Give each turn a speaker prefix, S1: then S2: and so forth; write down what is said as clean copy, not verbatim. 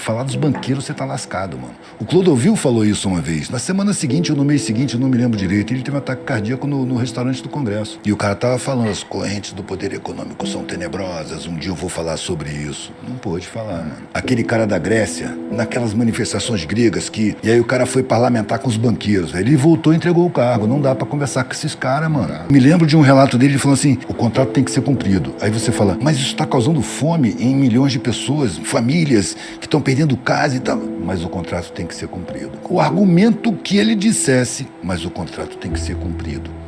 S1: falar dos banqueiros, você tá lascado, mano. O Clodovil falou isso uma vez. Na semana seguinte ou no mês seguinte, eu não me lembro direito, ele teve um ataque cardíaco no restaurante do Congresso. E o cara tava falando, as correntes do poder econômico são tenebrosas, um dia eu vou falar sobre isso. Não pôde falar, mano. Aquele cara da Grécia, naquelas manifestações gregas que... E aí o cara foi parlamentar com os banqueiros, velho. Ele voltou e entregou o cargo. Não dá pra conversar com esses caras, mano. Me lembro de um relato dele, ele falou assim, o contrato tem que ser cumprido. Aí você fala, mas isso tá causando fome em milhões de pessoas, famílias que estão perdendo casa e tal. Mas o contrato tem que ser cumprido. O argumento que ele dissesse, mas o contrato tem que ser cumprido.